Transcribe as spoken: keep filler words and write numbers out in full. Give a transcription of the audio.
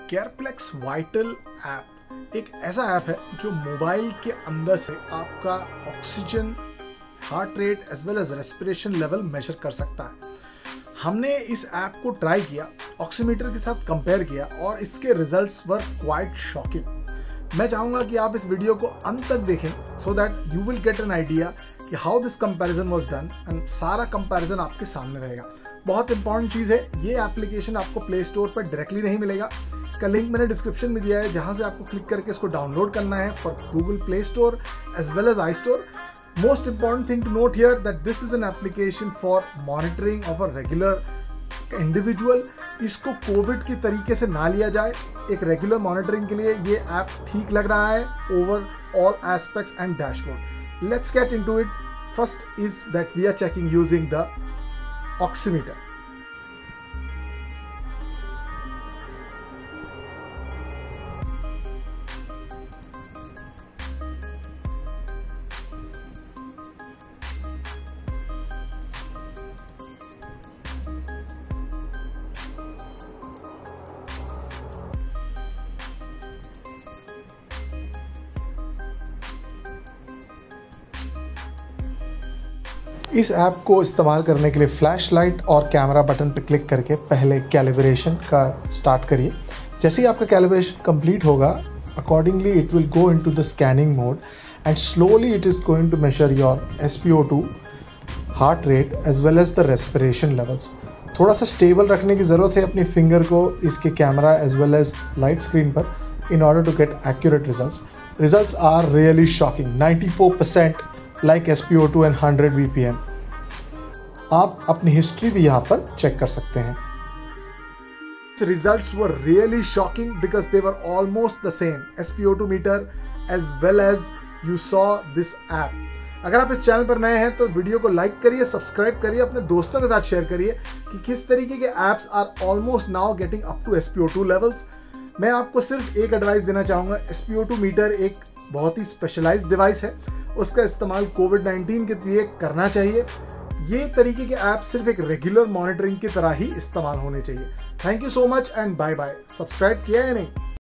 केयरप्लेक्स vital app एक ऐसा app है जो मोबाइल के अंदर से आपका oxygen, heart rate as well as respiration level measure कर सकता है। हमने इस ऐप को ट्राई किया, ऑक्सीमीटर के साथ कंपेयर किया और इसके रिजल्ट्स वर क्वाइट शॉकिंग। मैं चाहूंगा कि आप इस वीडियो को अंत तक देखें so that you will get an idea कि how this comparison was done and सारा कंपैरिजन आपके सामने रहेगा। बहुत इंपॉर्टेंट चीज़ है, ये एप्लीकेशन आपको प्ले स्टोर पर डायरेक्टली नहीं मिलेगा। इसका लिंक मैंने डिस्क्रिप्शन में दिया है, जहां से आपको क्लिक करके इसको डाउनलोड करना है for Google Play Store as well as I store. Most important thing to note here that this is an application for monitoring of a regular individual। इसको कोविड की तरीके से ना लिया जाए, एक रेगुलर मॉनिटरिंग के लिए ये ऐप ठीक लग रहा है overall aspects and dashboard. Let's get into it. First is that we are checking using the oximeter. इस ऐप को इस्तेमाल करने के लिए फ्लैश लाइट और कैमरा बटन पर क्लिक करके पहले कैलिब्रेशन का स्टार्ट करिए। जैसे ही आपका कैलिब्रेशन कंप्लीट होगा, accordingly it will go into the scanning mode and slowly it is going to measure your S P O two, heart rate as well as the respiration levels. थोड़ा सा stable रखने की ज़रूरत है अपनी finger को इसके camera as well as light screen पर in order to get accurate results. Results are really shocking, ninety four percent like S P O two and hundred B P M. आप अपनी हिस्ट्री भी यहाँ पर check कर सकते हैं। Results were really shocking because they were almost the same S P O two meter as well as you saw this app। अगर आप इस चैनल पर नए हैं तो वीडियो को लाइक करिए, सब्सक्राइब करिए, अपने दोस्तों के साथ शेयर करिए कि किस तरीके के apps are almost now getting up to S P O two levels. मैं आपको सिर्फ एक एडवाइस देना चाहूँगा, S P O two meter एक बहुत ही स्पेशलाइज्ड डिवाइस है, उसका इस्तेमाल कोविड नाइन्टीन के लिए करना चाहिए। ये तरीके के ऐप सिर्फ एक रेगुलर मॉनिटरिंग की तरह ही इस्तेमाल होने चाहिए। Thank you so much and bye bye. Subscribe किया या नहीं?